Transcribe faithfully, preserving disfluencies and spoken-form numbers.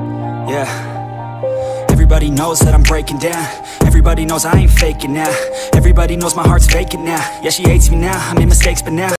Yeah. Everybody knows that I'm breaking down. Everybody knows I ain't faking now. Everybody knows my heart's faking now. Yeah, she hates me now, I made mistakes but now